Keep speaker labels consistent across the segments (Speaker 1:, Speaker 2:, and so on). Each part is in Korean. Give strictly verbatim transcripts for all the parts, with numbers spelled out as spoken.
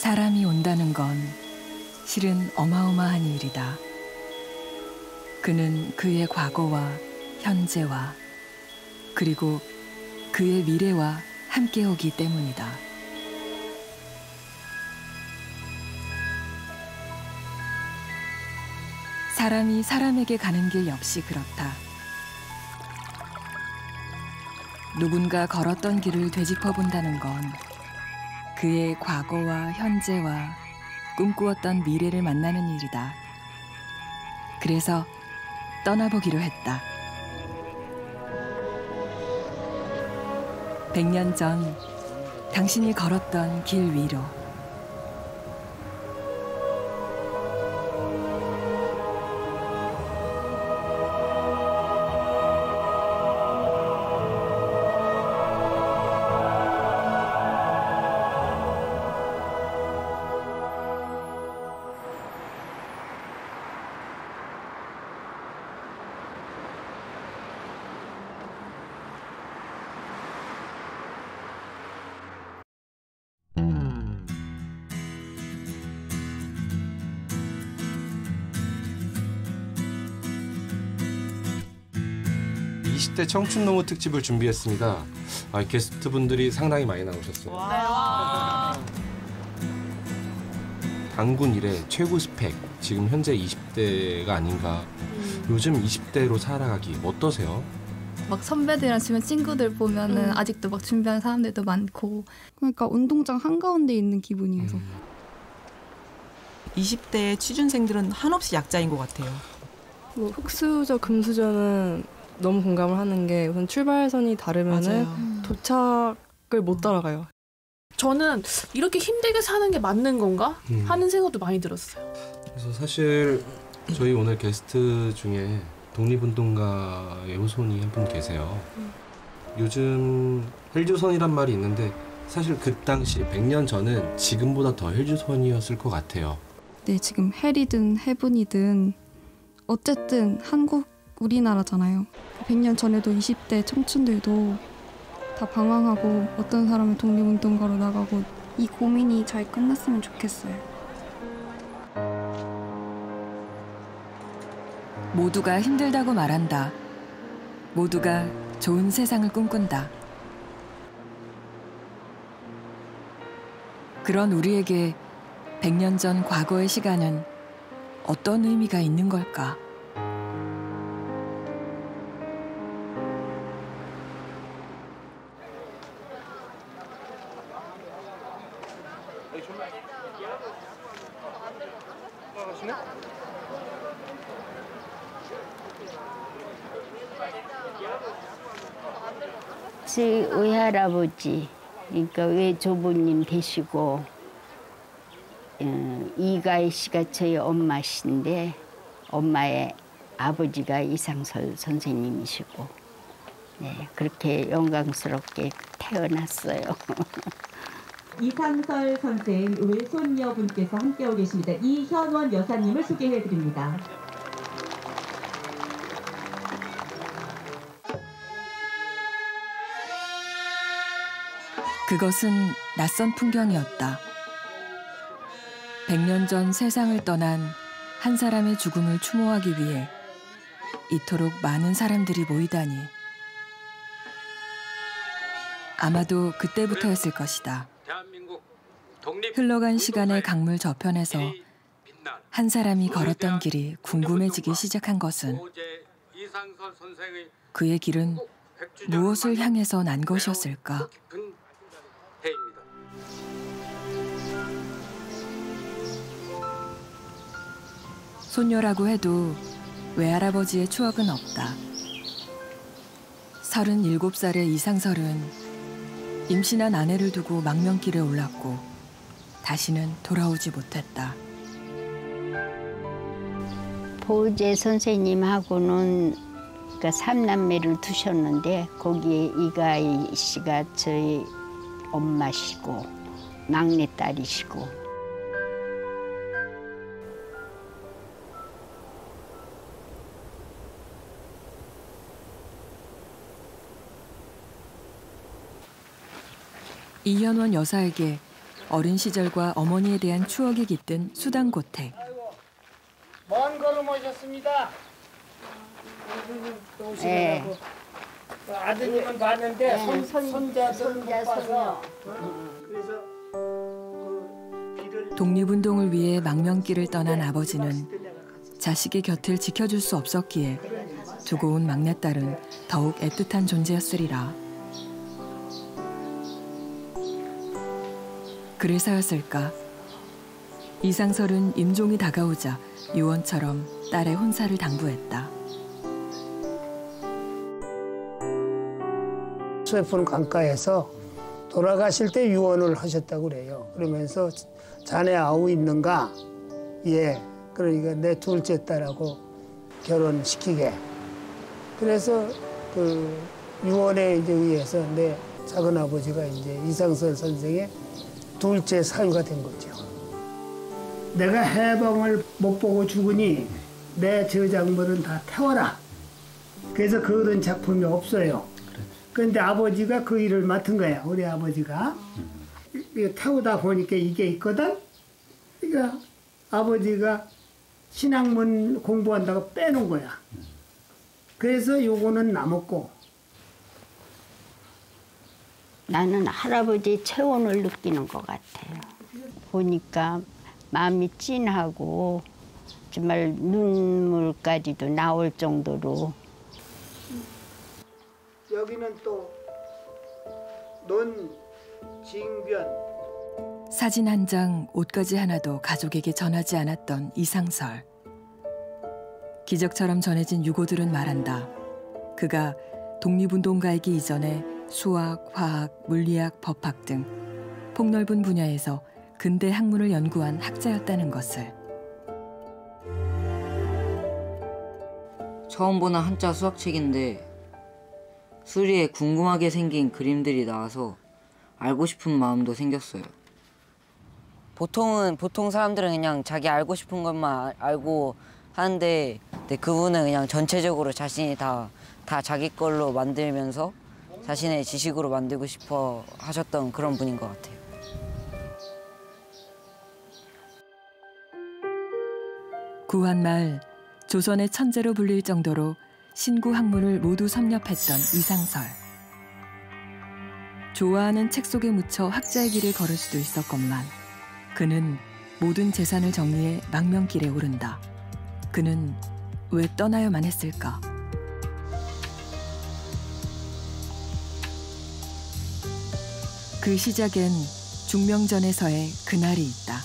Speaker 1: 사람이 온다는 건 실은 어마어마한 일이다. 그는 그의 과거와 현재와 그리고 그의 미래와 함께 오기 때문이다. 사람이 사람에게 가는 길 역시 그렇다. 누군가 걸었던 길을 되짚어 본다는 건 그의 과거와 현재와 꿈꾸었던 미래를 만나는 일이다. 그래서 떠나보기로 했다. 백 년 전 당신이 걸었던 길 위로.
Speaker 2: 이십 대 청춘 노무 특집을 준비했습니다. 아, 게스트분들이 상당히 많이 나오셨어요. 와. 단군 이래 최고 스펙, 지금 현재 이십 대가 아닌가. 음. 요즘 이십 대로 살아가기 어떠세요?
Speaker 3: 막 선배들이랑 주변 친구들 보면은 음. 아직도 막 준비하는 사람들도 많고.
Speaker 4: 그러니까 운동장 한가운데 있는 기분이어서. 음.
Speaker 5: 이십 대 취준생들은 한없이 약자인 것 같아요.
Speaker 6: 뭐 흑수저, 금수저는 너무 공감을 하는 게 우선 출발선이 다르면은 음. 도착을 못 따라가요.
Speaker 7: 저는 이렇게 힘들게 사는 게 맞는 건가 음. 하는 생각도 많이 들었어요.
Speaker 2: 그래서 사실 저희 오늘 게스트 중에 독립운동가의 후손이 한 분 계세요. 음. 요즘 헬조선이란 말이 있는데 사실 그 당시 백 년 전은 지금보다 더 헬조선이었을 것 같아요.
Speaker 4: 네, 지금 헬이든 해븐이든 어쨌든 한국 우리나라잖아요. 백 년 전에도 이십 대 청춘들도 다 방황하고 어떤 사람은 독립운동가로 나가고 이 고민이 잘 끝났으면 좋겠어요.
Speaker 1: 모두가 힘들다고 말한다. 모두가 좋은 세상을 꿈꾼다. 그런 우리에게 백 년 전 과거의 시간은 어떤 의미가 있는 걸까?
Speaker 8: 저희 외할아버지, 그러니까 외조부님 되시고 어, 이가희 씨가 저희 엄마신데 엄마의 아버지가 이상설 선생님이시고 네, 그렇게 영광스럽게 태어났어요.
Speaker 9: 이상설 선생 외손녀분께서 함께하고 계십니다. 이현원 여사님을 소개해드립니다.
Speaker 1: 그것은 낯선 풍경이었다. 백 년 전 세상을 떠난 한 사람의 죽음을 추모하기 위해 이토록 많은 사람들이 모이다니. 아마도 그때부터였을 것이다. 흘러간 시간의 강물 저편에서 한 사람이 걸었던 길이 궁금해지기 시작한 것은 그의 길은 무엇을 향해서 난 것이었을까? 손녀라고 해도 외할아버지의 추억은 없다. 서른일곱 살의 이상설은 임신한 아내를 두고 망명길에 올랐고 다시는 돌아오지 못했다.
Speaker 8: 보제 선생님하고는 그러니까 삼남매를 두셨는데 거기에 이가희 씨가 저희 엄마시고 막내딸이시고
Speaker 1: 이현원 여사에게 어린 시절과 어머니에 대한 추억이 깃든 수당고택.
Speaker 10: 먼 걸음 오셨습니다.
Speaker 8: 네.
Speaker 10: 아드님은 봤는데
Speaker 8: 네.
Speaker 10: 손,
Speaker 8: 손-
Speaker 10: 손자들은
Speaker 8: 손자,
Speaker 10: 못 봐서.
Speaker 8: 손녀.
Speaker 10: 그래서
Speaker 1: 독립운동을 위해 망명길을 떠난 아버지는 자식의 곁을 지켜줄 수 없었기에 두고 온 막내딸은 더욱 애틋한 존재였으리라. 그래서였을까? 이상설은 임종이 다가오자 유언처럼 딸의 혼사를 당부했다.
Speaker 10: 수해폰 강가에서 돌아가실 때 유언을 하셨다고 그래요. 그러면서 자네 아우 있는가? 예. 그러니까 내 둘째 딸하고 결혼시키게. 그래서 그 유언에 이제 의해서 내 작은 아버지가 이제 이상설 선생의 둘째 사유가 된 거죠. 내가 해방을 못 보고 죽으니 내 저작물은 다 태워라. 그래서 그런 작품이 없어요. 그런데 아버지가 그 일을 맡은 거야. 우리 아버지가. 이거 태우다 보니까 이게 있거든. 그러니까 아버지가 신학문 공부한다고 빼놓은 거야. 그래서 요거는 남았고.
Speaker 8: 나는 할아버지의 체온을 느끼는 것 같아요. 보니까 마음이 찐하고 정말 눈물까지도 나올 정도로.
Speaker 10: 여기는 또 논징변.
Speaker 1: 사진 한 장, 옷가지 하나도 가족에게 전하지 않았던 이상설. 기적처럼 전해진 유고들은 말한다. 그가 독립운동가이기 이전에 수학, 화학, 물리학, 법학 등 폭넓은 분야에서 근대 학문을 연구한 학자였다는 것을.
Speaker 11: 처음 보는 한자 수학책인데 수리에 궁금하게 생긴 그림들이 나와서 알고 싶은 마음도 생겼어요. 보통은 보통 사람들은 그냥 자기 알고 싶은 것만 알고 하는데 근데 그분은 그냥 전체적으로 자신이 다, 다 자기 걸로 만들면서 자신의 지식으로 만들고 싶어 하셨던 그런 분인 것 같아요.
Speaker 1: 구한말 조선의 천재로 불릴 정도로 신구 학문을 모두 섭렵했던 이상설. 좋아하는 책 속에 묻혀 학자의 길을 걸을 수도 있었건만 그는 모든 재산을 정리해 망명길에 오른다. 그는 왜 떠나야만 했을까? 그 시작엔 중명전에서의 그날이 있다.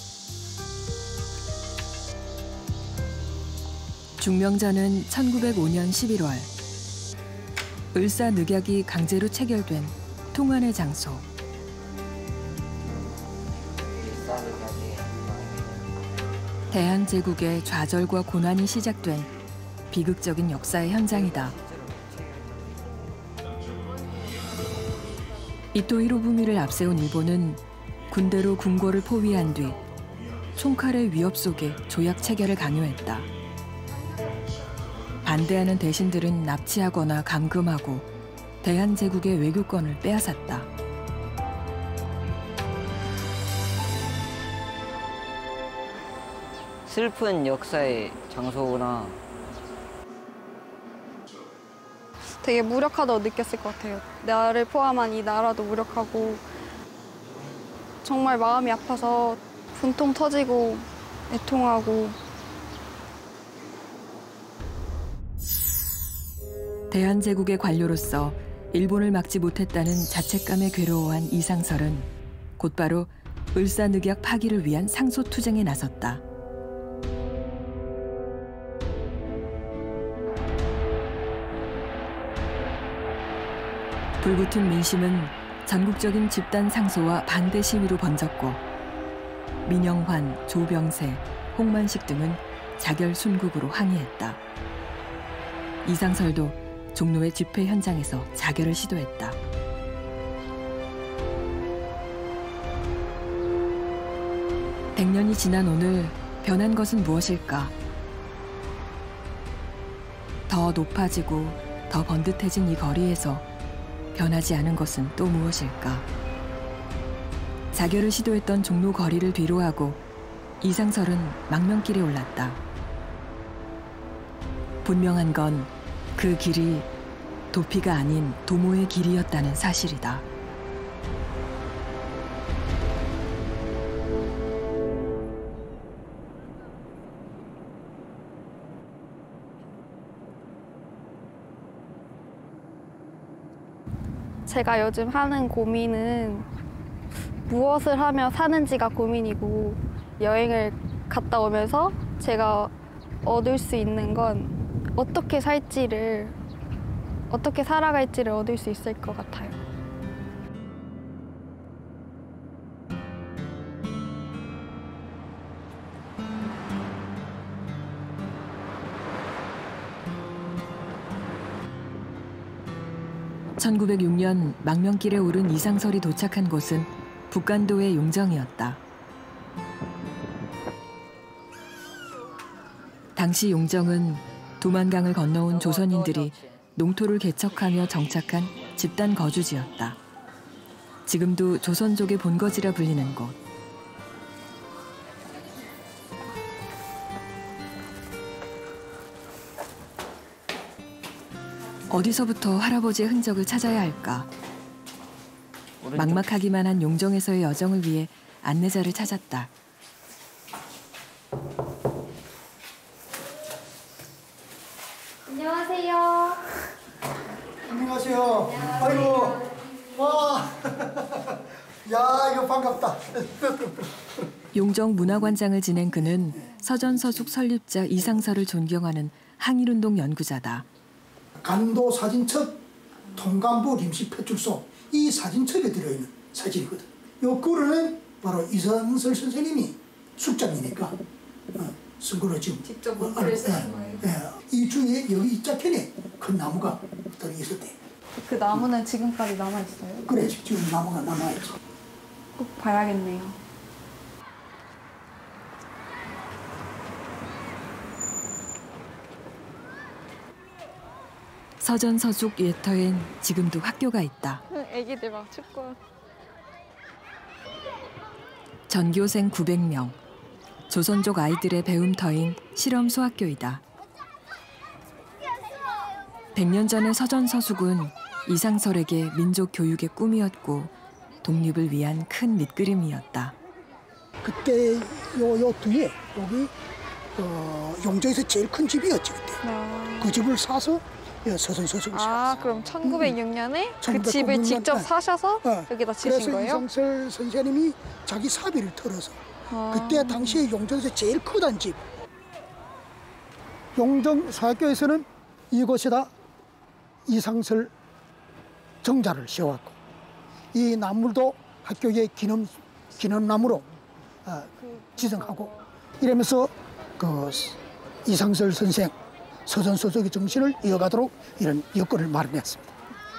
Speaker 1: 중명전은 천구백오 년 십일월 을사늑약이 강제로 체결된 통한의 장소. 대한제국의 좌절과 고난이 시작된 비극적인 역사의 현장이다. 이토 히로부미를 앞세운 일본은 군대로 궁궐을 포위한 뒤 총칼의 위협 속에 조약 체결을 강요했다. 반대하는 대신들은 납치하거나 감금하고 대한제국의 외교권을 빼앗았다.
Speaker 11: 슬픈 역사의 장소구나.
Speaker 4: 되게 무력하다고 느꼈을 것 같아요. 나를 포함한 이 나라도 무력하고 정말 마음이 아파서 분통 터지고 애통하고.
Speaker 1: 대한제국의 관료로서 일본을 막지 못했다는 자책감에 괴로워한 이상설은 곧바로 을사늑약 파기를 위한 상소투쟁에 나섰다. 불붙은 민심은 전국적인 집단 상소와 반대 시위로 번졌고 민영환, 조병세, 홍만식 등은 자결 순국으로 항의했다. 이상설도 종로의 집회 현장에서 자결을 시도했다. 백 년이 지난 오늘 변한 것은 무엇일까? 더 높아지고 더 번듯해진 이 거리에서 변하지 않은 것은 또 무엇일까? 자결을 시도했던 종로 거리를 뒤로하고 이상설은 망명길에 올랐다. 분명한 건 그 길이 도피가 아닌 도모의 길이었다는 사실이다.
Speaker 4: 제가 요즘 하는 고민은 무엇을 하며 사는지가 고민이고, 여행을 갔다 오면서 제가 얻을 수 있는 건 어떻게 살지를, 어떻게 살아갈지를 얻을 수 있을 것 같아요.
Speaker 1: 천구백육 년 망명길에 오른 이상설이 도착한 곳은 북간도의 용정이었다. 당시 용정은 두만강을 건너온 조선인들이 농토를 개척하며 정착한 집단 거주지였다. 지금도 조선족의 본거지라 불리는 곳. 어디서부터 할아버지의 흔적을 찾아야 할까? 막막하기만 한 용정에서의 여정을 위해 안내자를 찾았다.
Speaker 4: 안녕하세요.
Speaker 12: 안녕하세요. 아이고, 와, 야 이거 반갑다.
Speaker 1: 용정 문화관장을 지낸 그는 서전서숙 설립자 이상설을 존경하는 항일운동 연구자다.
Speaker 12: 간도 사진첩, 통간부 임시표출소 이 사진첩에 들어있는 사진이거든. 요 글은 바로 이상설 선생님이 숙장이니까 어, 쓴 거로 지금 직접 어, 글을 쓰신 거예요? 예, 이 중에 여기 이 자편에 큰 나무가 들어 있었대.
Speaker 4: 그 나무는 지금까지 남아 있어요?
Speaker 12: 그래, 지금 나무가 남아 있지.
Speaker 4: 꼭 봐야겠네요.
Speaker 1: 서전서숙 예터엔 지금도 학교가 있다.
Speaker 4: 애기들 막 축구.
Speaker 1: 전교생 구백 명. 조선족 아이들의 배움터인 실험 소학교이다. 백 년 전의 서전서숙은 이상설에게 민족 교육의 꿈이었고 독립을 위한 큰 밑그림이었다.
Speaker 12: 그때 요, 요 뒤에 여기 어, 용정에서 제일 큰 집이었지 그때.
Speaker 4: 아.
Speaker 12: 그 집을 사서 서전서숙을
Speaker 4: 아, 그럼 천구백육 년에
Speaker 12: 음.
Speaker 4: 그 집을 직접
Speaker 12: 네.
Speaker 4: 사셔서
Speaker 12: 어.
Speaker 4: 여기다 지으신
Speaker 12: 그래서
Speaker 4: 거예요?
Speaker 12: 이상설 선생님이 자기 사비를 털어서
Speaker 4: 아.
Speaker 12: 그때 당시에 용정에서 제일 크단 집. 용정 사학교에서는 이곳에다 이상설 정자를 세웠고 이 나무도 학교의 기념 기념나무로 어, 지정하고 이러면서 그 이상설 선생 서전서숙의 정신을 이어가도록 이런 여건을 마련했습니다.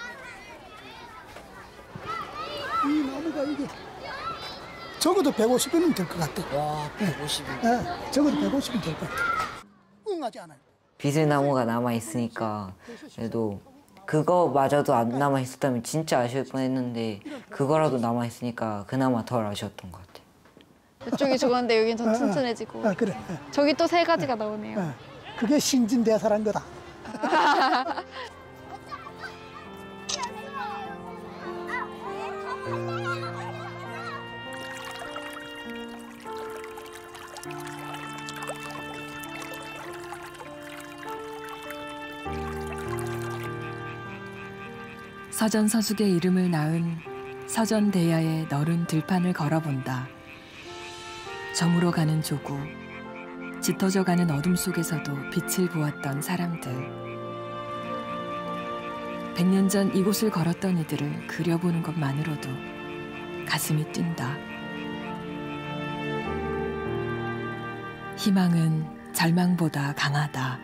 Speaker 12: 이 나무가 이게 적어도 백오십 년은 될 것 같아.
Speaker 11: 와, 백오십 년.
Speaker 12: 네, 네, 적어도 백오십 년 될 것 같아. 응하지 않아요.
Speaker 11: 비슬나무가 남아 있으니까 그래도 그거마저도 안 남아 있었다면 진짜 아쉬울 뻔했는데 그거라도 남아 있으니까 그나마 덜 아쉬웠던 것 같아요.
Speaker 4: 이쪽이 좋았는데 여긴 더 튼튼해지고.
Speaker 12: 아, 그래.
Speaker 4: 저기 또 세 가지가 나오네요.
Speaker 12: 아, 그게 신진대사란 거다.
Speaker 1: 서전서숙의 이름을 낳은 서전대야의 너른 들판을 걸어본다. 저물어가는 조구, 짙어져가는 어둠 속에서도 빛을 보았던 사람들. 백 년 전 이곳을 걸었던 이들을 그려보는 것만으로도 가슴이 뛴다. 희망은 절망보다 강하다.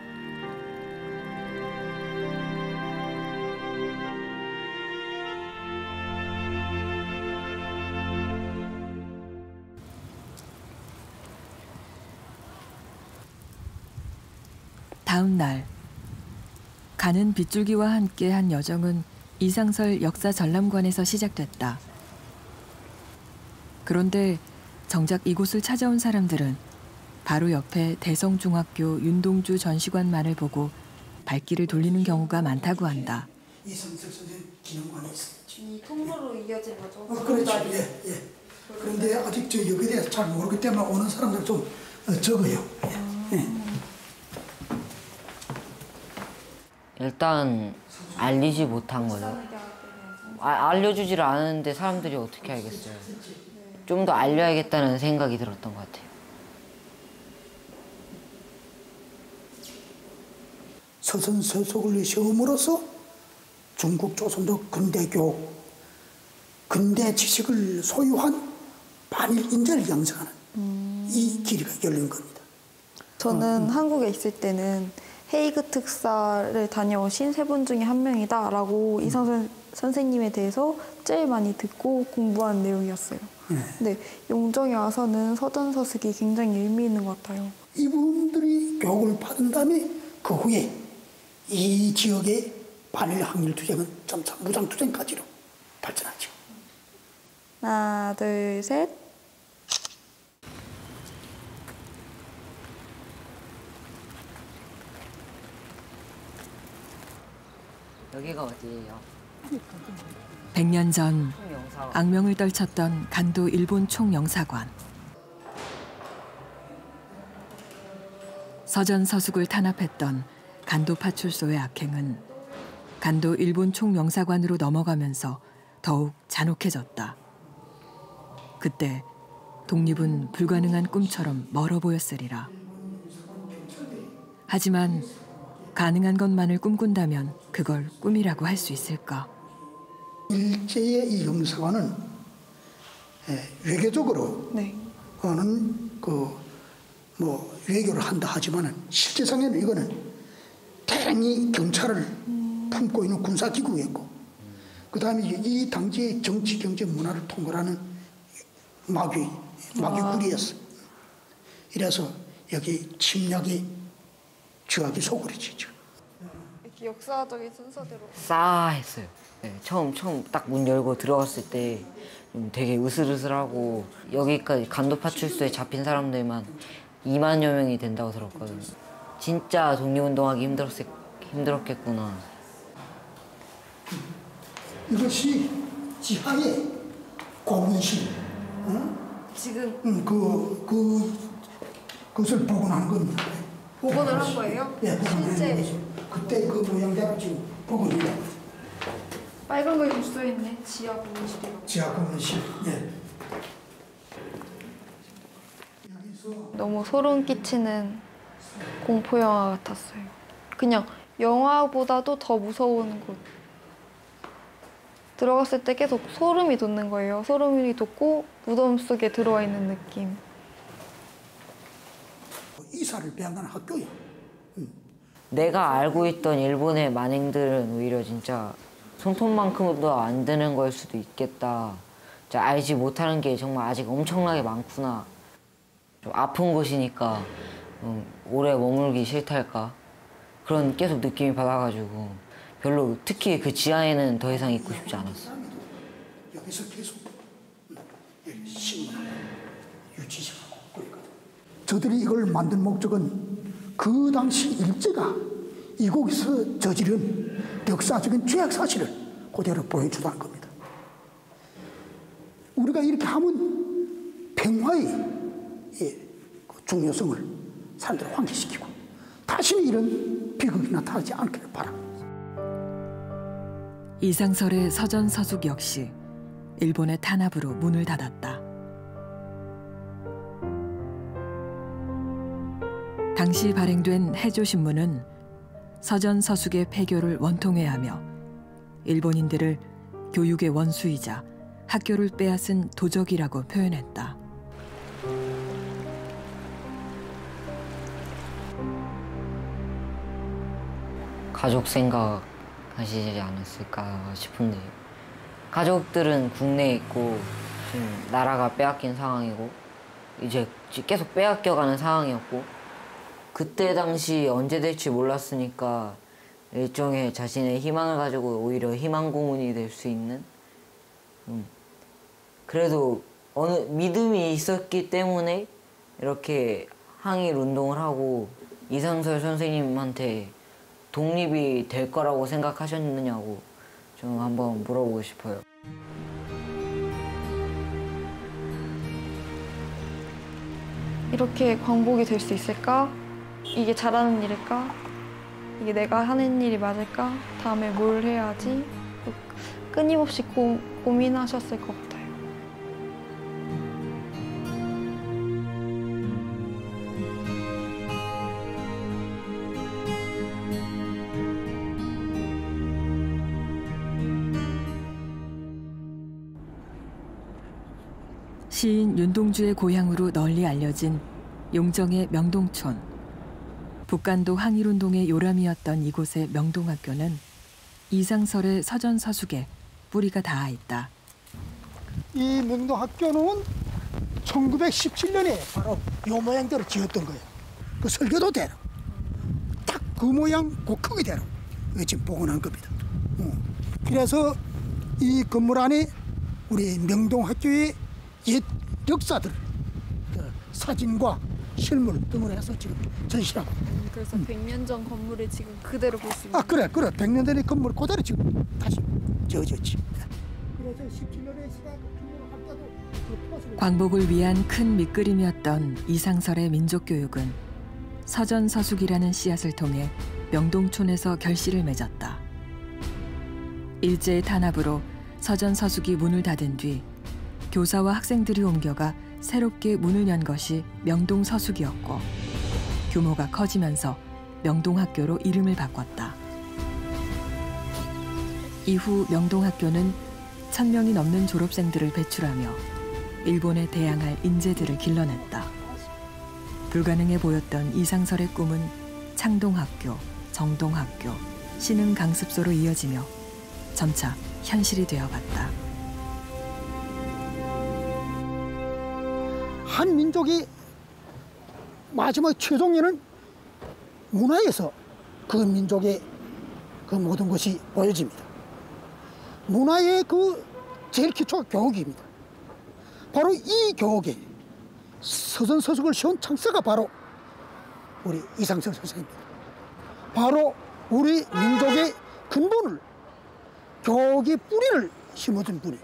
Speaker 1: 다음 날 가는 빗줄기와 함께 한 여정은 이상설 역사 전람관에서 시작됐다. 그런데 정작 이곳을 찾아온 사람들은 바로 옆에 대성중학교 윤동주 전시관만을 보고 발길을 돌리는 경우가 많다고 한다.
Speaker 12: 이성철 선생님 기념관에 있어요.
Speaker 4: 이 통로로 이어진 거죠?
Speaker 12: 어, 그렇죠. 예, 예. 그런데 아직 저 여기에 대해서 잘 모르기 때문에 오는 사람들 좀 어, 적어요. 예. 예.
Speaker 11: 일단 알리지 못한 거죠. 아, 알려주지를 않았는데 사람들이 어떻게 알겠어요. 좀 더 알려야겠다는 생각이 들었던 것 같아요.
Speaker 12: 서선서속을 시험으로써 중국 조선족 근대교 근대 지식을 소유한 반일 인재를 양성하는 음. 이 길이가 열린 겁니다.
Speaker 4: 저는
Speaker 12: 음.
Speaker 4: 한국에 있을 때는 헤이그 특사를 다녀오신 세 분 중에 한 명이다라고 음. 이상 선생님에 대해서 제일 많이 듣고 공부한 내용이었어요. 네. 근데 용정에 와서는 서전서숙이 굉장히 의미 있는 것 같아요.
Speaker 12: 이분들이 교육을 받은 다음에 그 후에 이 지역의 반일 항일 투쟁은 점차 무장 투쟁까지로 발전하죠.
Speaker 4: 하나, 둘, 셋.
Speaker 11: 여기가 어디예요?
Speaker 1: 백 년 전 악명을 떨쳤던 간도 일본 총영사관. 서전서숙을 탄압했던 간도 파출소의 악행은 간도 일본 총영사관으로 넘어가면서 더욱 잔혹해졌다. 그때 독립은 불가능한 꿈처럼 멀어 보였으리라. 하지만 가능한 것만을 꿈꾼다면 그걸 꿈이라고 할 수 있을까?
Speaker 12: 일제의 이 영사관은 외교적으로 네. 는 그 뭐 외교를 한다 하지만은 실제상에는 이거는 대량의 경찰을 음. 품고 있는 군사기구였고, 그 다음에 이 당시의 정치, 경제, 문화를 통솔하는 마귀, 마귀구리였어. 이래서 여기 침략의 주악이 소굴해지죠.
Speaker 4: 이렇게 역사적인 순서대로
Speaker 11: 싸했어요. 네, 처음 처음 딱 문 열고 들어갔을 때 좀 되게 으슬으슬하고, 여기까지 간도 파출소에 잡힌 사람들만 이만여 명이 된다고 들었거든요. 진짜 독립운동하기 힘들었, 힘들었겠구나.
Speaker 12: 이것이 지하의 고문실. 응?
Speaker 4: 지금
Speaker 12: 응, 그, 그, 그것을 복원한 겁니다.
Speaker 4: 복원을 한 거예요?
Speaker 12: 예, 실제. 그때 그 모양대로 지금 복원이다.
Speaker 4: 빨간 거에 써 있네. 지하 고문실이라고.
Speaker 12: 지하 고문실. 예.
Speaker 4: 너무 소름 끼치는 공포 영화 같았어요. 그냥 영화보다도 더 무서운 곳. 들어갔을 때 계속 소름이 돋는 거예요. 소름이 돋고 무덤 속에 들어와 있는 느낌.
Speaker 12: 이사를 배양하는 학교야. 응.
Speaker 11: 내가 알고 있던 일본의 만행들은 오히려 진짜 손톱만큼도 안 되는 걸 수도 있겠다. 진짜 알지 못하는 게 정말 아직 엄청나게 많구나. 좀 아픈 곳이니까 음, 오래 머물기 싫달까? 그런 계속 느낌이 받아가지고 별로, 특히 그 지하에는 더 이상 있고 싶지 않았어.
Speaker 12: 여기서 계속 신문을 유치시하고 그랬거든. 저들이 이걸 만든 목적은 그 당시 일제가 이곳에서 저지른 역사적인 죄악 사실을 그대로 보여주다는 겁니다. 우리가 이렇게 하면 평화의 중요성을 사람들을 환기시키고 다시는 이런 비극이 나타나지 않기를 바랍니다.
Speaker 1: 이상설의 서전서숙 역시 일본의 탄압으로 문을 닫았다. 당시 발행된 해조신문은 서전서숙의 폐교를 원통해하며 일본인들을 교육의 원수이자 학교를 빼앗은 도적이라고 표현했다.
Speaker 11: 가족 생각 하시지 않았을까 싶은데, 가족들은 국내에 있고 지금 나라가 빼앗긴 상황이고 이제 계속 빼앗겨가는 상황이었고, 그때 당시 언제 될지 몰랐으니까 일종의 자신의 희망을 가지고 오히려 희망 고문이 될 수 있는, 음. 그래도 어느 믿음이 있었기 때문에 이렇게 항일 운동을 하고 이상설 선생님한테 독립이 될 거라고 생각하셨느냐고 좀 한번 물어보고 싶어요.
Speaker 4: 이렇게 광복이 될 수 있을까? 이게 잘하는 일일까? 이게 내가 하는 일이 맞을까? 다음에 뭘 해야 하지? 끊임없이 고, 고민하셨을 것 같아요.
Speaker 1: 시인 윤동주의 고향으로 널리 알려진 용정의 명동촌. 북간도 항일운동의 요람이었던 이곳의 명동학교는 이상설의 서전서숙에 뿌리가 닿아 있다.
Speaker 12: 이 명동학교는 천구백십칠 년에 바로 요 모양대로 지었던 거예요. 그 설계도 대로 딱 그 모양 그 크기대로 이거 지금 복원한 겁니다. 어. 그래서 이 건물 안에 우리 명동학교의 옛 역사들 그 사진과 실물 등을 해서 지금 전시하고.
Speaker 4: 음, 그래서 백 년 전 건물을 지금 그대로 볼 수 있는.
Speaker 12: 아 그래 그래 백 년 전의 건물 그대로 지금 다시 지어졌지. 그래서 십칠 년에 시작
Speaker 1: 광복을 위한 큰 밑그림이었던 이상설의 민족교육은 서전서숙이라는 씨앗을 통해 명동촌에서 결실을 맺었다. 일제의 탄압으로 서전서숙이 문을 닫은 뒤 교사와 학생들이 옮겨가 새롭게 문을 연 것이 명동서숙이었고 규모가 커지면서 명동학교로 이름을 바꿨다. 이후 명동학교는 천 명이 넘는 졸업생들을 배출하며 일본에 대항할 인재들을 길러냈다. 불가능해 보였던 이상설의 꿈은 창동학교, 정동학교, 신흥강습소로 이어지며 점차 현실이 되어갔다.
Speaker 12: 한 민족이 마지막 최종에는 문화에서 그 민족의 그 모든 것이 보여집니다. 문화의 그 제일 기초가 교육입니다. 바로 이 교육에 서전서숙을 세운 창세가 바로 우리 이상설 선생입니다. 바로 우리 민족의 근본을 교육의 뿌리를 심어준 분이.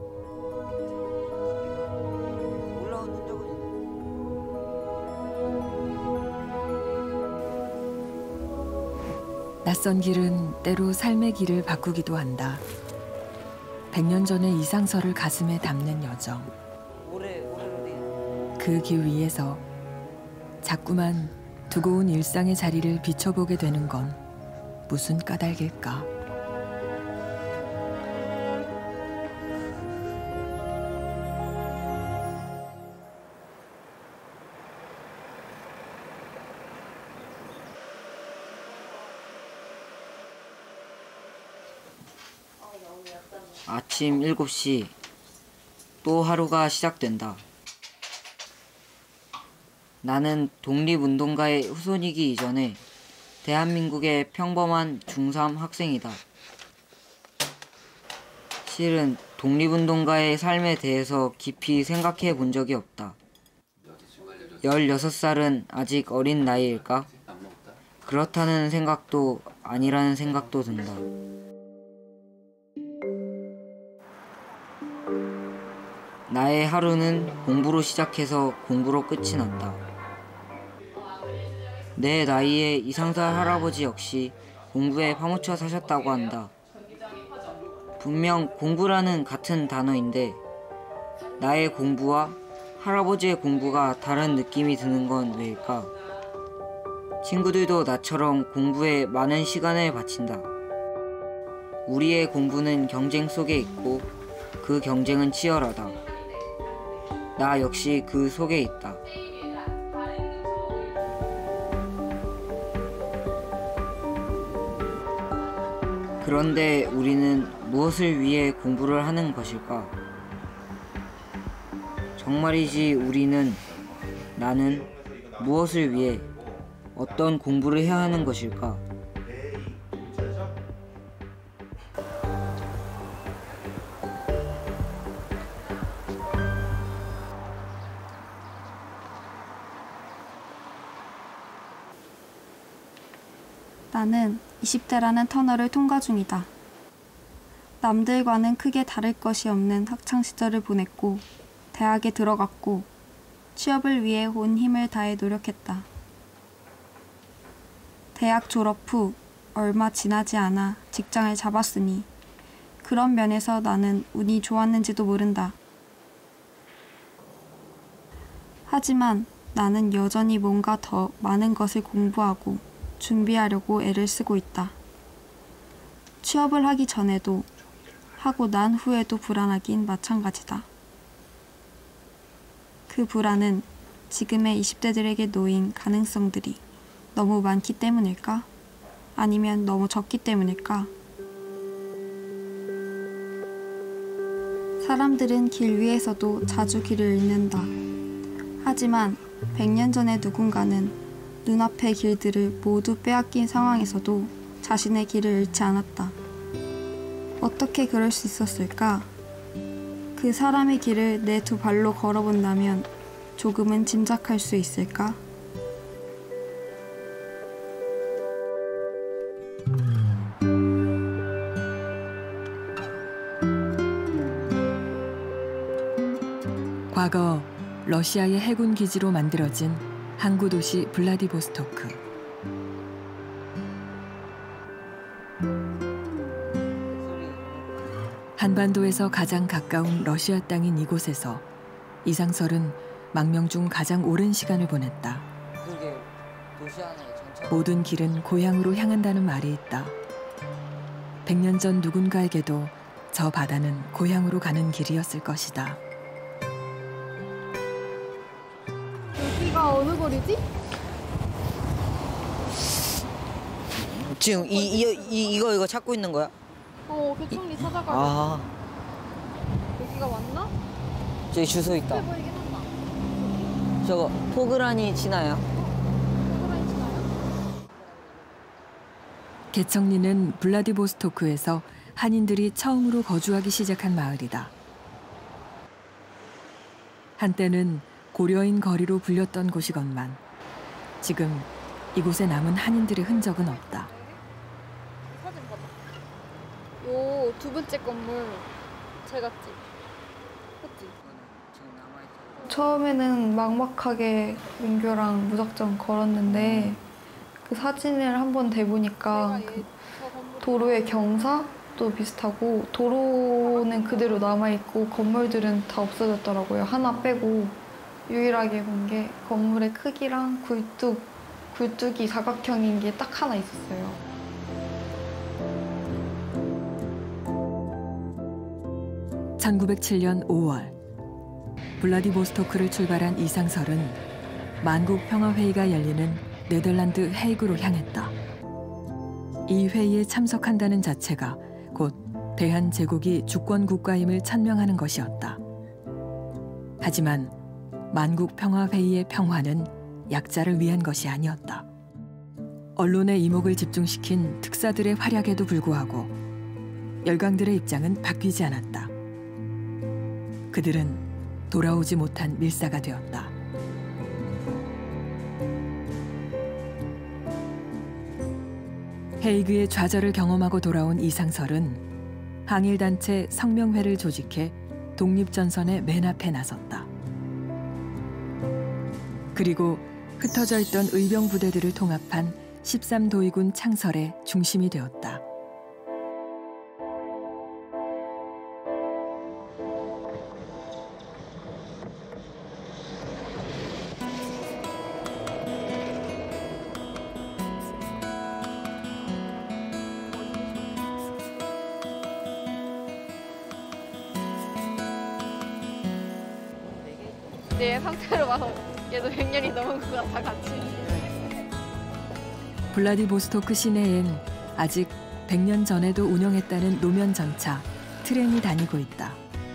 Speaker 1: 낯선 길은 때로 삶의 길을 바꾸기도 한다. 백 년 전의 이상설을 가슴에 담는 여정. 그 길 위에서 자꾸만 두고 온 일상의 자리를 비춰보게 되는 건 무슨 까닭일까?
Speaker 11: 아침 일곱 시 또 하루가 시작된다. 나는 독립운동가의 후손이기 이전에 대한민국의 평범한 중삼 학생이다. 실은 독립운동가의 삶에 대해서 깊이 생각해 본 적이 없다. 열여섯 살은 아직 어린 나이일까? 그렇다는 생각도 아니라는 생각도 든다. 나의 하루는 공부로 시작해서 공부로 끝이 났다. 내 나이에 이상설 할아버지 역시 공부에 파묻혀 사셨다고 한다. 분명 공부라는 같은 단어인데 나의 공부와 할아버지의 공부가 다른 느낌이 드는 건 왜일까? 친구들도 나처럼 공부에 많은 시간을 바친다. 우리의 공부는 경쟁 속에 있고 그 경쟁은 치열하다. 나 역시 그 속에 있다. 그런데 우리는 무엇을 위해 공부를 하는 것일까? 정말이지 우리는, 나는 무엇을 위해 어떤 공부를 해야 하는 것일까?
Speaker 4: 나는 이십 대라는 터널을 통과 중이다. 남들과는 크게 다를 것이 없는 학창시절을 보냈고 대학에 들어갔고 취업을 위해 온 힘을 다해 노력했다. 대학 졸업 후 얼마 지나지 않아 직장을 잡았으니 그런 면에서 나는 운이 좋았는지도 모른다. 하지만 나는 여전히 뭔가 더 많은 것을 공부하고 준비하려고 애를 쓰고 있다. 취업을 하기 전에도 하고 난 후에도 불안하긴 마찬가지다. 그 불안은 지금의 이십 대들에게 놓인 가능성들이 너무 많기 때문일까? 아니면 너무 적기 때문일까? 사람들은 길 위에서도 자주 길을 잃는다. 하지만 백 년 전의 누군가는 눈앞의 길들을 모두 빼앗긴 상황에서도 자신의 길을 잃지 않았다. 어떻게 그럴 수 있었을까? 그 사람의 길을 내 두 발로 걸어본다면 조금은 짐작할 수 있을까?
Speaker 1: 과거 러시아의 해군 기지로 만들어진 항구 도시 블라디보스토크. 한반도에서 가장 가까운 러시아 땅인 이곳에서 이상설은 망명 중 가장 오랜 시간을 보냈다. 모든 길은 고향으로 향한다는 말이 있다. 백 년 전 누군가에게도 저 바다는 고향으로 가는 길이었을 것이다.
Speaker 3: 여기가 어느 거리지?
Speaker 11: 지금 이, 이, 이, 이거 이거 찾고 있는 거야?
Speaker 3: 어, 교총리 찾아가려.
Speaker 11: 아,
Speaker 3: 여기가 맞나?
Speaker 11: 저기 주소 있다.
Speaker 3: 보이긴 한다.
Speaker 11: 저거 포그라니 치나요?
Speaker 3: 포그라니 치나요?
Speaker 1: 개청리는 블라디보스토크에서 한인들이 처음으로 거주하기 시작한 마을이다. 한때는 고려인 거리로 불렸던 곳이건만 지금 이곳에 남은 한인들의 흔적은 없다.
Speaker 3: 사진 봐봐. 요 두 번째 건물 제각집. 그치?
Speaker 4: 처음에는 막막하게 민규랑 무작정 걸었는데 그 사진을 한번 대보니까 그 도로의 경사도 비슷하고 도로는 그대로 남아있고 건물들은 다 없어졌더라고요. 하나 빼고 유일하게 본 게 건물의 크기랑 굴뚝, 굴뚝이 사각형인 게 딱 하나 있었어요.
Speaker 1: 천구백칠 년 오월 블라디보스토크를 출발한 이상설은 만국평화회의가 열리는 네덜란드 헤이그로 향했다. 이 회의에 참석한다는 자체가 곧 대한제국이 주권국가임을 천명하는 것이었다. 하지만 만국평화회의의 평화는 약자를 위한 것이 아니었다. 언론의 이목을 집중시킨 특사들의 활약에도 불구하고 열강들의 입장은 바뀌지 않았다. 그들은 돌아오지 못한 밀사가 되었다. 헤이그의 좌절을 경험하고 돌아온 이상설은 항일단체 성명회를 조직해 독립전선의 맨 앞에 나섰다. 그리고 흩어져 있던 의병 부대들을 통합한 십삼 도의군 창설의 중심이 되었다.
Speaker 3: 내 상태로 봐서 얘도 백 년이 넘은 것 같아 같이.
Speaker 1: 블라디보스토크 시내엔 아직 백 년 전에도 운영했다는 노면 전차, 트램이 다니고 있다.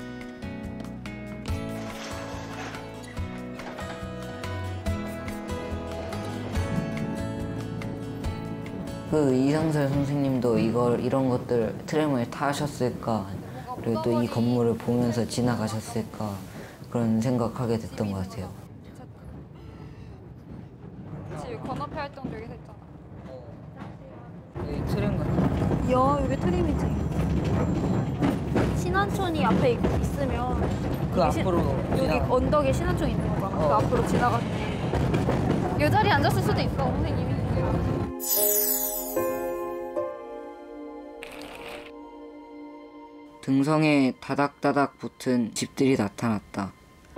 Speaker 11: 그 이상설 선생님도 이걸 이런 것들 트램을 타셨을까, 그리고 또 이 건물을 보면서 지나가셨을까 그런 생각하게 됐던 것 같아요.
Speaker 3: 지금 건너편 활동도 여기서 했잖아.
Speaker 11: 트램 같아.
Speaker 13: 야, 여기 트림이지. 신안촌이 앞에 있, 있으면
Speaker 11: 그
Speaker 13: 여기 시-
Speaker 11: 앞으로
Speaker 13: 여기
Speaker 11: 지나가.
Speaker 13: 언덕에 신안촌이 있는 거잖아. 그
Speaker 11: 어.
Speaker 13: 앞으로 지나갔네. 이 자리에 앉았을 수도 있어, 선생님이.
Speaker 11: 등성에 다닥다닥 붙은 집들이 나타났다.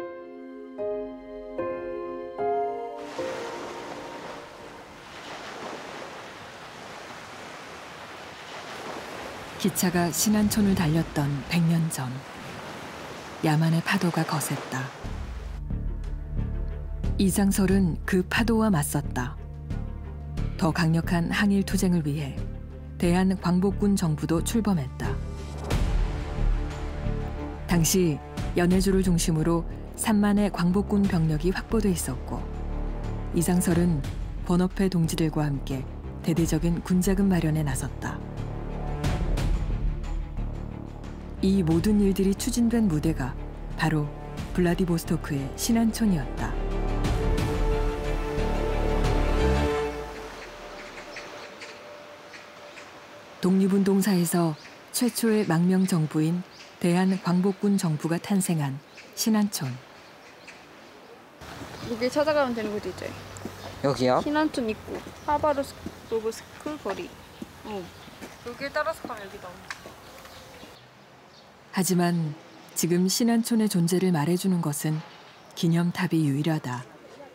Speaker 1: 기차가 신안촌을 달렸던 백 년 전, 야만의 파도가 거셌다. 이장설은 그 파도와 맞섰다. 더 강력한 항일 투쟁을 위해 대한광복군 정부도 출범했다. 당시 연해주를 중심으로 삼만의 광복군 병력이 확보돼 있었고, 이장설은 번업회 동지들과 함께 대대적인 군자금 마련에 나섰다. 이 모든 일들이 추진된 무대가 바로 블라디보스토크의 신안촌이었다. 독립운동사에서 최초의 망명 정부인 대한광복군 정부가 탄생한 신안촌.
Speaker 13: 여기 찾아가면 되는 거지, 이제.
Speaker 11: 여기요?
Speaker 13: 신안촌 입구, 하바르스크 거리. 어. 여길 따라서 가면 여기다.
Speaker 1: 하지만 지금 신안촌의 존재를 말해주는 것은 기념탑이 유일하다.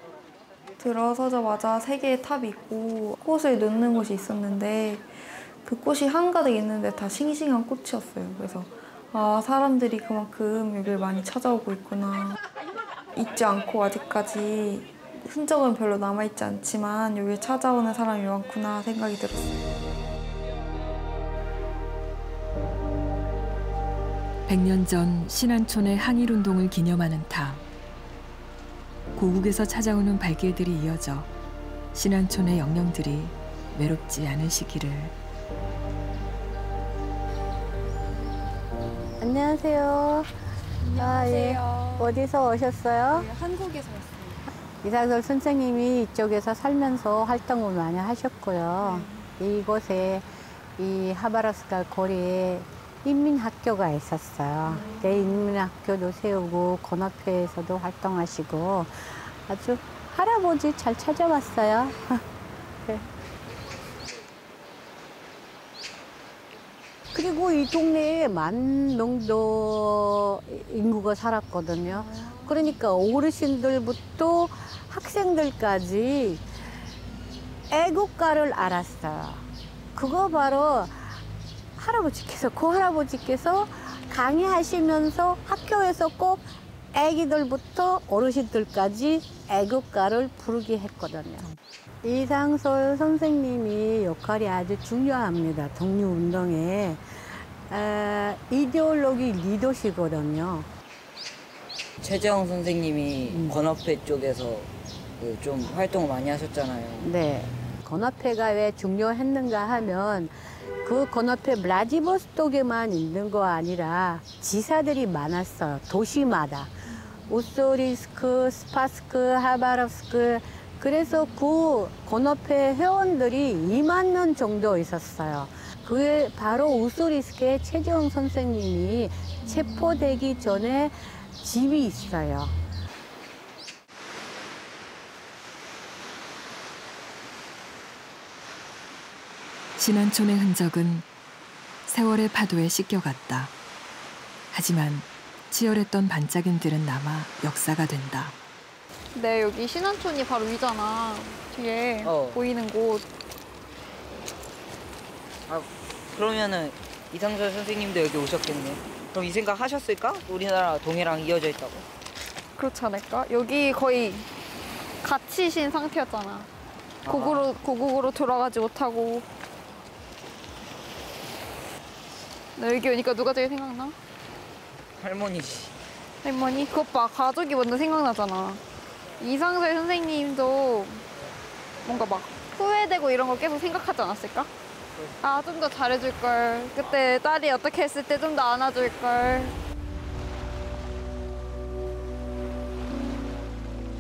Speaker 4: 들어서자마자 세 개의 탑이 있고 꽃을 넣는 곳이 있었는데 그 꽃이 한가득 있는데 다 싱싱한 꽃이었어요. 그래서 아, 사람들이 그만큼 여기를 많이 찾아오고 있구나. 잊지 않고 아직까지 흔적은 별로 남아있지 않지만 여기를 찾아오는 사람이 많구나 생각이 들었어요.
Speaker 1: 백 년 전 신안촌의 항일운동을 기념하는 탑. 고국에서 찾아오는 발길들이 이어져 신안촌의 영령들이 외롭지 않으시기를.
Speaker 14: 안녕하세요.
Speaker 13: 안녕하세요.
Speaker 14: 아, 예. 어디서 오셨어요?
Speaker 13: 네, 한국에서 왔어요.
Speaker 14: 이상설 선생님이 이쪽에서 살면서 활동을 많이 하셨고요. 네. 이곳에 이 하바르스크 거리에 인민학교가 있었어요. 네. 네, 인민학교도 세우고 건업회에서도 활동하시고 아주 할아버지 잘 찾아왔어요. 네. 그리고 이 동네에 만 명도 인구가 살았거든요. 그러니까 어르신들부터 학생들까지 애국가를 알았어요. 그거 바로 할아버지께서, 고 할아버지께서 강의하시면서 학교에서 꼭 애기들부터 어르신들까지 애국가를 부르게 했거든요. 이상솔 선생님이 역할이 아주 중요합니다. 독립운동에. 에, 이데올로기 리더시거든요.
Speaker 11: 최재형 선생님이 음. 건업회 쪽에서 그 좀 활동을 많이 하셨잖아요.
Speaker 14: 네. 건업회가 왜 중요했는가 하면 그 건업회 블라디보스토크에만 있는 거 아니라 지사들이 많았어요. 도시마다. 우소리스크, 스파스크, 하바르스크. 그래서 그 건업회 회원들이 이만 명 정도 있었어요. 그게 바로 우소리스크의 최재형 선생님이 체포되기 전에 집이 있어요.
Speaker 1: 신안촌의 흔적은 세월의 파도에 씻겨갔다. 하지만 치열했던 반짝임들은 남아 역사가 된다.
Speaker 13: 네, 여기 신안촌이 바로 위잖아. 뒤에
Speaker 11: 어.
Speaker 13: 보이는 곳.
Speaker 11: 아, 그러면은 이상철 선생님도 여기 오셨겠네. 그럼 이 생각 하셨을까? 우리나라 동해랑 이어져 있다고?
Speaker 13: 그렇지 않을까? 여기 거의 갇히신 상태였잖아.
Speaker 11: 아.
Speaker 13: 고국으로, 고국으로 돌아가지 못하고. 나 여기 오니까 누가 제일 생각나?
Speaker 11: 할머니지.
Speaker 13: 할머니? 그것 봐. 가족이 먼저 생각나잖아. 이상설 선생님도 뭔가 막 후회되고 이런 걸 계속 생각하지 않았을까? 아, 좀 더 잘해줄걸. 그때 딸이 어떻게 했을 때 좀 더 안아줄걸.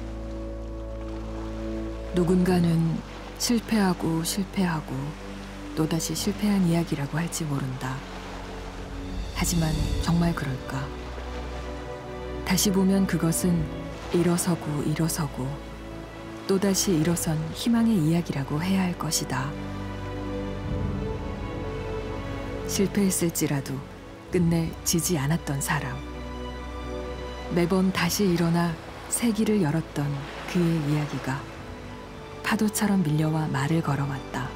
Speaker 1: 누군가는 실패하고 실패하고 또다시 실패한 이야기라고 할지 모른다. 하지만 정말 그럴까? 다시 보면 그것은 일어서고 일어서고 또다시 일어선 희망의 이야기라고 해야 할 것이다. 실패했을지라도 끝내 지지 않았던 사람. 매번 다시 일어나 새 길을 열었던 그의 이야기가 파도처럼 밀려와 말을 걸어왔다.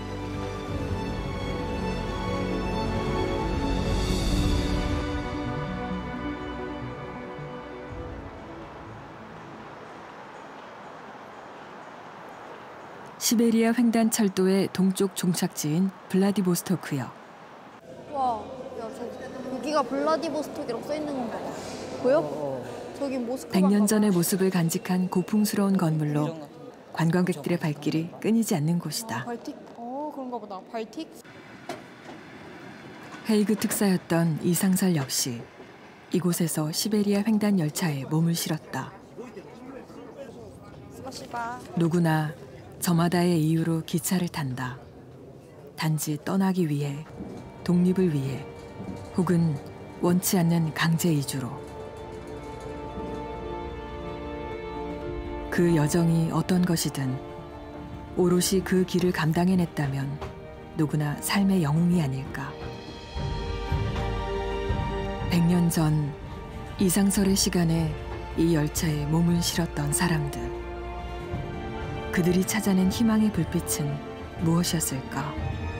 Speaker 1: 시베리아 횡단철도의 동쪽 종착지인 블라디보스토크역.
Speaker 13: 와, 야, 저 여기가 블라디보스톡이라고 써 있는 건가 봐. 보여? 저기 모스크바.
Speaker 1: 백 년 전의 모습을 간직한 고풍스러운 건물로 관광객들의 발길이 끊이지 않는 곳이다.
Speaker 13: 발틱? 어, 그런가 보다. 발틱?
Speaker 1: 헤이그 특사였던 이상설 역시 이곳에서 시베리아 횡단 열차에 몸을 실었다. 누구나 저마다의 이유로 기차를 탄다. 단지 떠나기 위해, 독립을 위해, 혹은 원치 않는 강제 이주로. 그 여정이 어떤 것이든 오롯이 그 길을 감당해냈다면 누구나 삶의 영웅이 아닐까. 백 년 전 이상설의 시간에 이 열차에 몸을 실었던 사람들. 그들이 찾아낸 희망의 불빛은 무엇이었을까?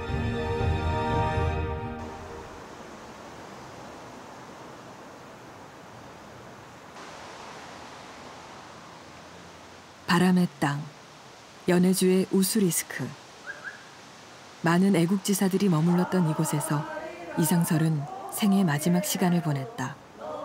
Speaker 1: 바람의 땅, 연해주의 우수리스크. 많은 애국지사들이 머물렀던 이곳에서 이상설은 생애 마지막 시간을 보냈다.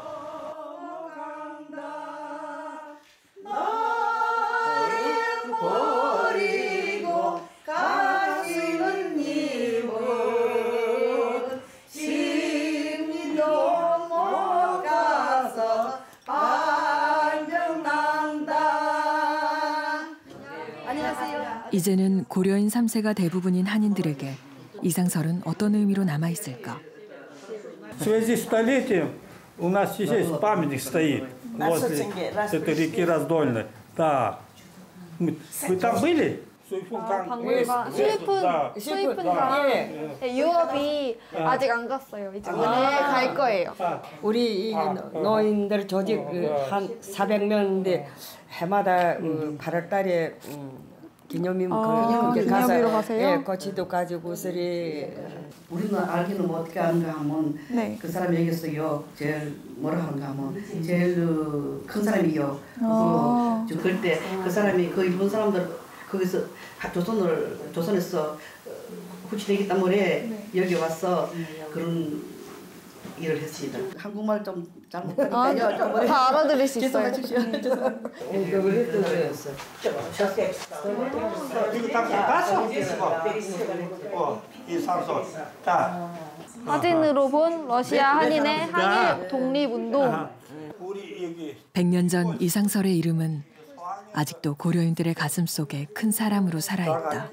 Speaker 1: 이제는 고려인 삼 세가 대부분인 한인들에게 이상설은 어떤 의미로 남아있을까?
Speaker 15: В связи с столетием у нас здесь памятник стоит возле этой реки Раздольной. Да. Вы там были?
Speaker 13: 박물관, 수입은 수입은 강 유업이 아직 안 갔어요. 이제 네, 갈 거예요.
Speaker 16: 우리 이 노인들 조직 한 사백 명인데 해마다 팔월달에 기념일
Speaker 13: 아,
Speaker 16: 그
Speaker 13: 기념일로 가세요?
Speaker 16: 예, 꼬치도 가지고 쓰리. 우리는 알기는 뭐 어떻게 하는가 하면 네. 그 사람이 여기서요 제일 뭐라 하는가 하면 제일 큰 사람이요. 아. 그, 그때 그 사람이 그 일본 사람들 거기서 조선을 조선에서 후치되기 때문에 네. 여기 와서 그런 일을 했습니다. 한국말 좀 잘못하니까요.
Speaker 13: 아, 다 알아들을 수 있어요. 사진으로 본 러시아 한인의 항일 독립운동.
Speaker 1: 백 년 전 이상설의 이름은 아직도 고려인들의 가슴 속에 큰 사람으로 살아있다.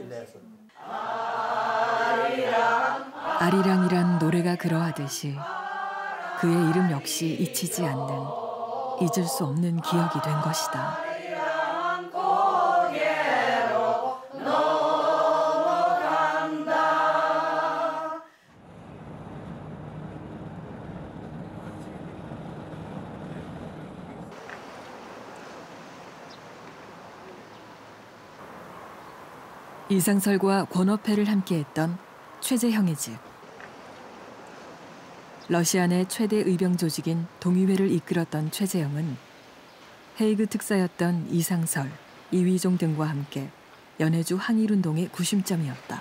Speaker 1: 아리랑이란 노래가 그러하듯이 그의 이름 역시 잊히지 않는, 잊을 수 없는 기억이 된 것이다. 이상설과 권업회를 함께했던 최재형의 집. 러시아 내 최대 의병 조직인 동의회를 이끌었던 최재형은 헤이그 특사였던 이상설, 이휘종 등과 함께 연해주 항일운동의 구심점이었다.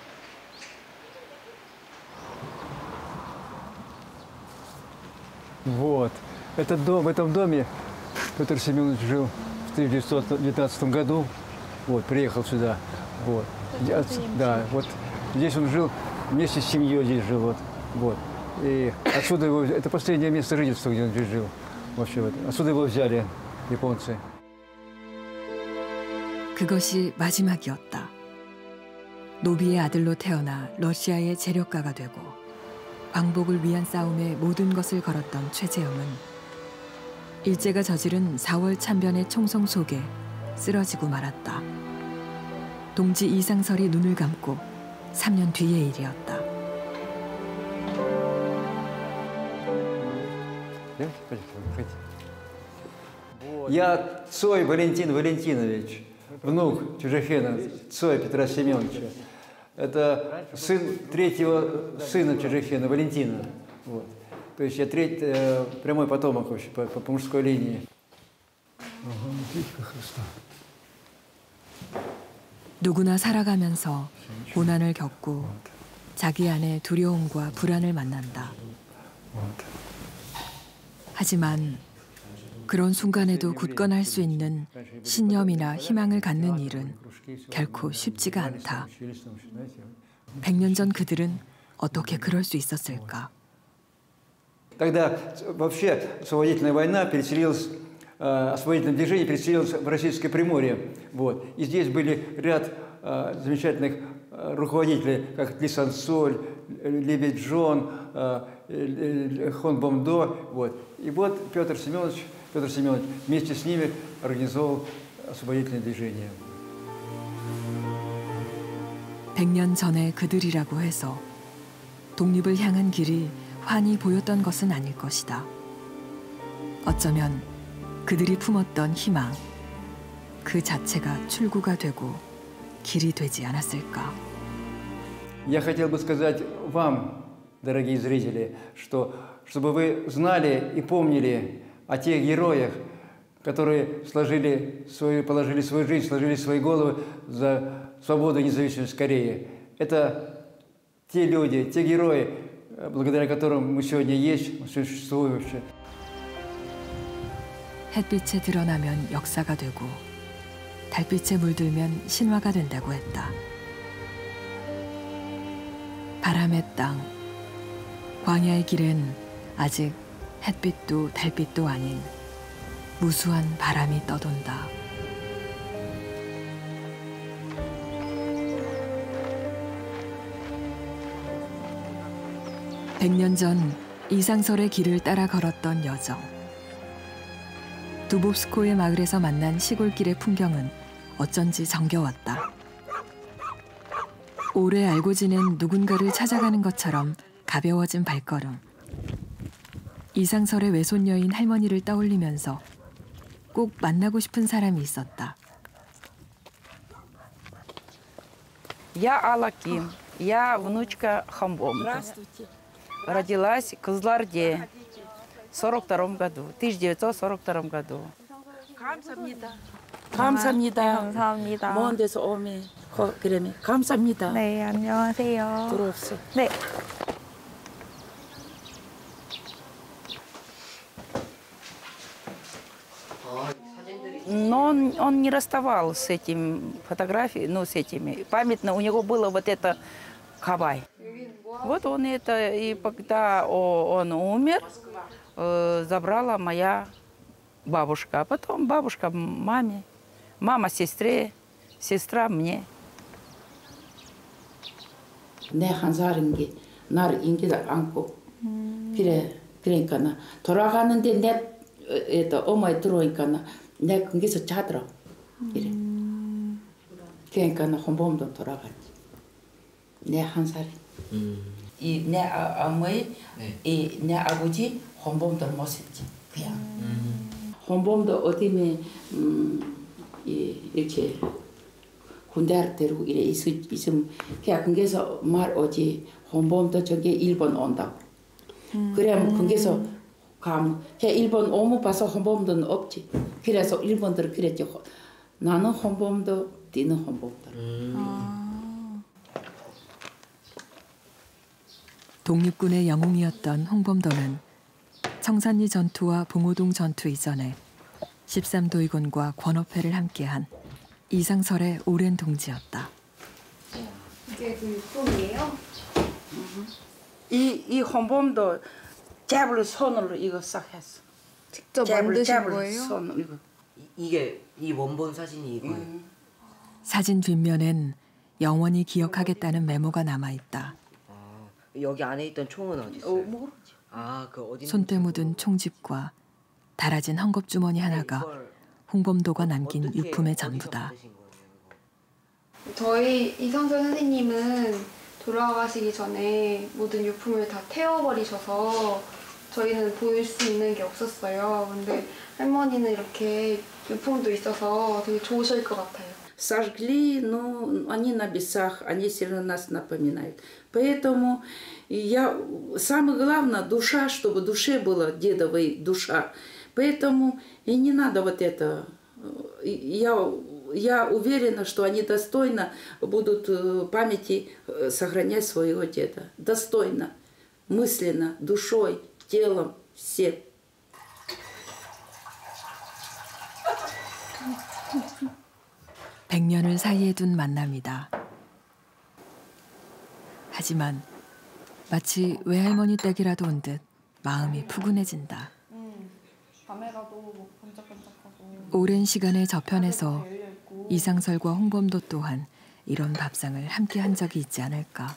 Speaker 17: Вот. Этот дом, в этом доме Петр Семенович жил в тысяча девятьсот девятнадцатом году. Вот, приехал сюда. Вот. Да, вот здесь он жил, вместе с семьей здесь жил. Вот. Вот. И отсюда его, это последнее место жительства, где он здесь жил. Вообще, вот. Отсюда его взяли японцы.
Speaker 1: 그것이 마지막이었다. 노비의 아들로 태어나 러시아의 재력가가 되고 광복을 위한 싸움에 모든 것을 걸었던 최재형은 일제가 저지른 사월 참변의 총성 속에 쓰러지고 말았다. 동지 이상설이 눈을 감고 삼 년 뒤의 일이었다.
Speaker 17: Я Цой Валентин Валентинович, внук Чужехена Цоя Петра Семеновича. Это сын третьего сына Чужехена, Валентина. Вот. То есть я третий, э, прямой потомок вообще по, по мужской линии.
Speaker 1: 누구나 살아가면서 고난을 겪고 자기 안에 두려움과 불안을 만난다. 하지만 그런 순간에도 굳건할 수 있는 신념이나 희망을 갖는 일은 결코 쉽지가 않다. 백 년 전 그들은 어떻게 그럴 수 있었을까?
Speaker 17: Тогда вообще освободительная война переселилась, э, освободительное движение переселилось в Российское Приморье. Вот. И здесь были ряд э, замечательных э, руководителей, как Ли Сан-Соль, Ли Бейджон, э, Хон Бомдо. Вот. И вот Петр Семенович, Петр Семенович вместе с ними организовал освободительное движение.
Speaker 1: 백 년 전의 그들이라고 해서 독립을 향한 길이 환히 보였던 것은 아닐 것이다. 어쩌면 그들이 품었던 희망, 그 자체가 출구가 되고 길이 되지 않았을까.
Speaker 17: Я хотел бы сказать вам, дорогие зрители, что чтобы вы знали и помнили о тех героях, которые сложили свою, положили свою жизнь, сложили свои головы за свободу и независимость Кореи. Это те люди, те герои, благодаря которым мы сегодня есть, мы существуем вообще.
Speaker 1: 햇빛에 드러나면 역사가 되고 달빛에 물들면 신화가 된다고 했다. 바람의 땅, 광야의 길엔 아직 햇빛도 달빛도 아닌 무수한 바람이 떠돈다. 백 년 전 이상설의 길을 따라 걸었던 여정. 두봅스코의 마을에서 만난 시골길의 풍경은 어쩐지 정겨웠다. 오래 알고 지낸 누군가를 찾아가는 것처럼 가벼워진 발걸음. 이상설의 외손녀인 할머니를 떠올리면서 꼭 만나고 싶은 사람이 있었다.
Speaker 18: Я Алла Ким, я внучка Хамбомда. Родилась в Кызылорде в сорок втором году, тысяча девятьсот сорок втором году. 감사합니다. 감사합니다.
Speaker 13: 네, 감사합니다.
Speaker 18: 먼 데서 오면 그러면 감사합니다.
Speaker 13: 네, 안녕하세요.
Speaker 18: 들어오세요.
Speaker 13: 네.
Speaker 18: Но он, он не расставал с этим фотографией, ну, с этими. Памятно, у него было вот это Хавай. Вот он это, и когда он умер, забрала моя бабушка. А потом бабушка маме, мама сестре, сестра мне. 내 한 살인 게 나를 인기를 안고 그래 그러니까 나 돌아가는데 내 에다 엄마에 들어오니까 내 거기서 자더라 이래. 그러니까 나 혼범도 돌아갔지. 내 한 살이. 이 내 어머니 이 내 아버지 혼범도 못했지 그냥. 혼범도 어디면 음, 이렇게 군대를 데리고 이래 있으면 그냥 거기서 말 오지 혼범도 저기 일본 온다고. 그래야 거기서 가면 그냥 일본 오면 봐서 혼범도는 없지. 그래서 일본들은 그랬지. 나는 혼범도, 니는 혼범도.
Speaker 1: 음. 독립군의 영웅이었던 홍범도는 청산리 전투와 봉오동 전투 이전에 십삼 도의군과 권오패를 함께한 이상설의 오랜 동지였다.
Speaker 18: 이게 그 똥이에요? 이, 이 혼범도 잡을 손으로 이거 싹 했어.
Speaker 13: 직접
Speaker 18: 잡을,
Speaker 13: 만드신
Speaker 18: 잡을
Speaker 13: 거예요?
Speaker 18: 손으로 이거.
Speaker 11: 이게 이 원본 사진이 이거예요.
Speaker 1: 사진 뒷면엔 영원히 기억하겠다는 메모가 남아있다.
Speaker 11: 여기 안에 있던 총은 어디 있어요? 어, 아, 그 어디
Speaker 1: 손때 묻은 총집과 달아진 헝겊주머니 하나가 홍범도가 남긴 유품의 전부다.
Speaker 4: 저희 이상철 선생님은 돌아가시기 전에 모든 유품을 다 태워버리셔서 저희는 보일 수 있는 게 없었어요. 근데 할머니는 이렇게 유품도 있어서 되게 좋으실 것 같아요.
Speaker 18: Сожгли, но они на бесах, они все равно нас напоминают. Поэтому я, самое главное, душа, чтобы душе была дедовой душа. Поэтому и не надо вот это. Я, я уверена, что они достойно будут в памяти сохранять своего деда. Достойно, мысленно, душой, телом, всем.
Speaker 1: 백년을 사이에 둔 만남이다. 하지만 마치 외할머니 댁이라도 온 듯 마음이 푸근해진다. 오랜 시간의 저편에서 이상설과 홍범도 또한 이런 밥상을 함께 한 적이 있지 않을까.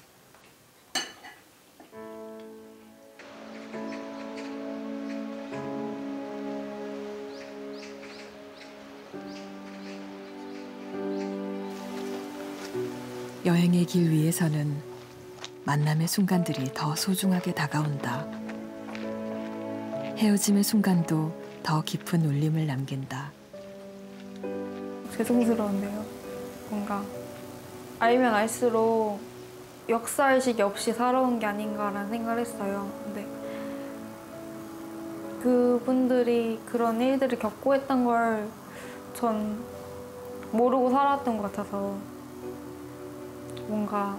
Speaker 1: 여행의 길 위에서는 만남의 순간들이 더 소중하게 다가온다. 헤어짐의 순간도 더 깊은 울림을 남긴다.
Speaker 4: 죄송스러운데요. 뭔가 알면 알수록 역사의식이 없이 살아온 게 아닌가라는 생각을 했어요. 근데 그분들이 그런 일들을 겪고 했던 걸 전 모르고 살았던 것 같아서 뭔가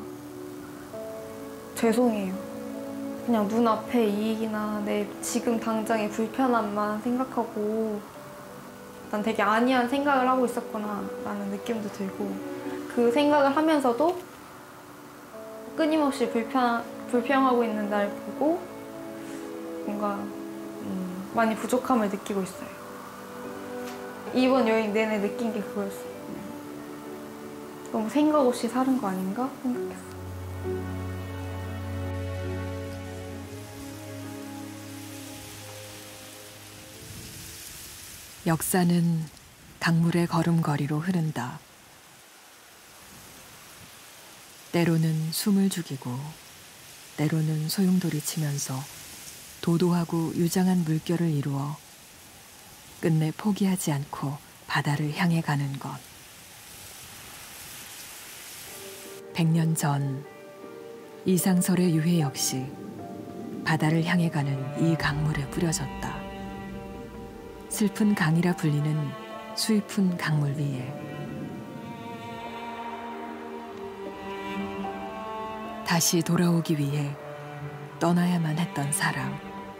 Speaker 4: 죄송해요. 그냥 눈앞의 이익이나 내 지금 당장의 불편함만 생각하고 난 되게 안이한 생각을 하고 있었구나 라는 느낌도 들고 그 생각을 하면서도 끊임없이 불편, 불평하고 있는 날 보고 뭔가 음, 많이 부족함을 느끼고 있어요. 이번 여행 내내 느낀 게 그거였어요. 너무 생각 없이 사는 거 아닌가 생각했어.
Speaker 1: 역사는 강물의 걸음걸이로 흐른다. 때로는 숨을 죽이고 때로는 소용돌이치면서 도도하고 유장한 물결을 이루어 끝내 포기하지 않고 바다를 향해 가는 것. 백년 전 이상설의 유해 역시 바다를 향해 가는 이 강물에 뿌려졌다. 슬픈 강이라 불리는 수위푼 강물 위에 다시 돌아오기 위해 떠나야만 했던 사람.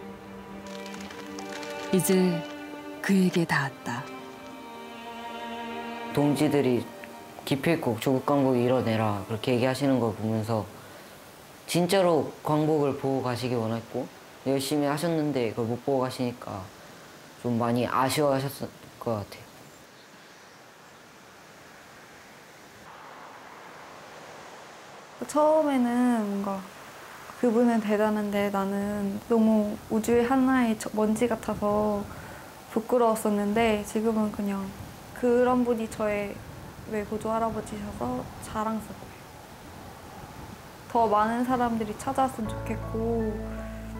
Speaker 1: 이제 그에게 닿았다.
Speaker 11: 동지들이 기필국 조국 광복 이뤄내라 그렇게 얘기하시는 걸 보면서 진짜로 광복을 보고 가시기 원했고 열심히 하셨는데 그걸 못 보고 가시니까 좀 많이 아쉬워하셨을 것 같아요.
Speaker 4: 처음에는 뭔가 그분은 대단한데 나는 너무 우주의 하나의 먼지 같아서 부끄러웠었는데 지금은 그냥 그런 분이 저의 외고조 할아버지셔서 자랑스러워요. 더 많은 사람들이 찾아왔으면 좋겠고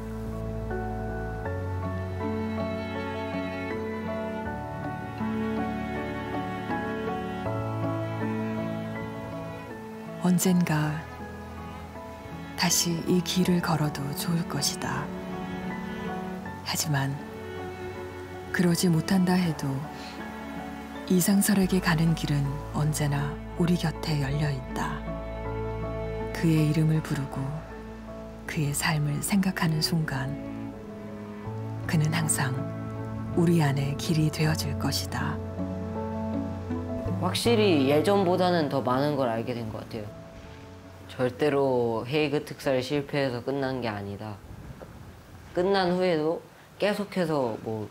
Speaker 1: 언젠가 다시 이 길을 걸어도 좋을 것이다. 하지만 그러지 못한다 해도 이상설에게 가는 길은 언제나 우리 곁에 열려 있다. 그의 이름을 부르고 그의 삶을 생각하는 순간 그는 항상 우리 안에 길이 되어줄 것이다.
Speaker 11: 확실히 예전보다는 더 많은 걸 알게 된 것 같아요. 절대로 헤이그 특사를 실패해서 끝난 게 아니다. 끝난 후에도 계속해서 뭐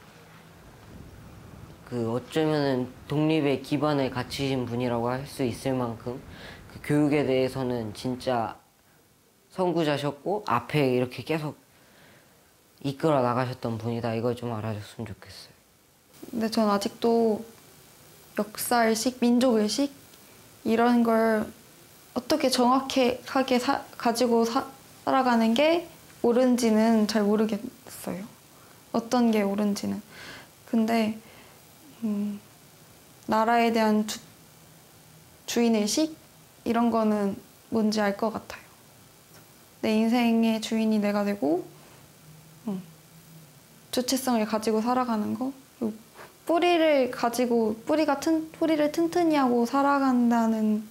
Speaker 11: 그 어쩌면은 독립의 기반을 갖추신 분이라고 할 수 있을 만큼 그 교육에 대해서는 진짜 선구자셨고 앞에 이렇게 계속 이끌어 나가셨던 분이다. 이걸 좀 알아줬으면 좋겠어요.
Speaker 4: 근데 전 아직도 역사의식, 민족의식 이런 걸 어떻게 정확하게 사, 가지고 사, 살아가는 게 옳은지는 잘 모르겠어요. 어떤 게 옳은지는. 근데 음, 나라에 대한 주, 주인의식? 이런 거는 뭔지 알 것 같아요. 내 인생의 주인이 내가 되고 음, 주체성을 가지고 살아가는 거. 그리고 뿌리를 가지고 뿌리가 튼, 뿌리를 튼튼히 하고 살아간다는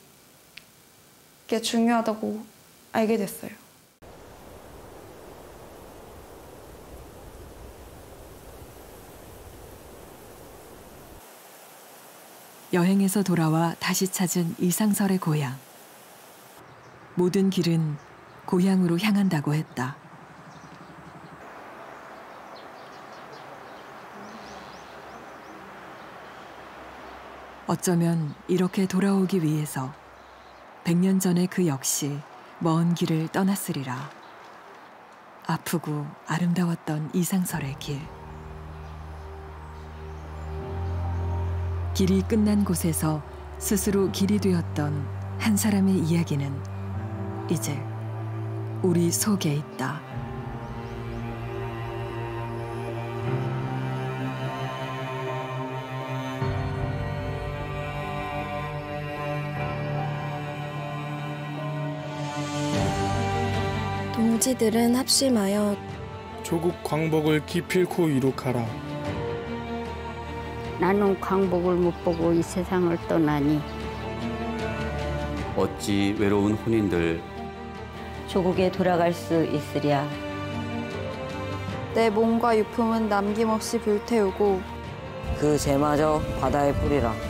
Speaker 4: 게 중요하다고 알게 됐어요.
Speaker 1: 여행에서 돌아와 다시 찾은 이상설의 고향. 모든 길은 고향으로 향한다고 했다. 어쩌면 이렇게 돌아오기 위해서 백 년 전의 그 역시 먼 길을 떠났으리라. 아프고 아름다웠던 이상설의 길. 길이 끝난 곳에서 스스로 길이 되었던 한 사람의 이야기는 이제 우리 속에 있다.
Speaker 19: 동지들은 합심하여
Speaker 20: 조국 광복을 기필코 이룩하라.
Speaker 8: 나는 광복을 못 보고 이 세상을 떠나니
Speaker 21: 어찌 외로운 혼인들
Speaker 11: 조국에 돌아갈 수 있으랴.
Speaker 4: 내 몸과 유품은 남김없이 불태우고
Speaker 11: 그 죄마저 바다에 뿌리라.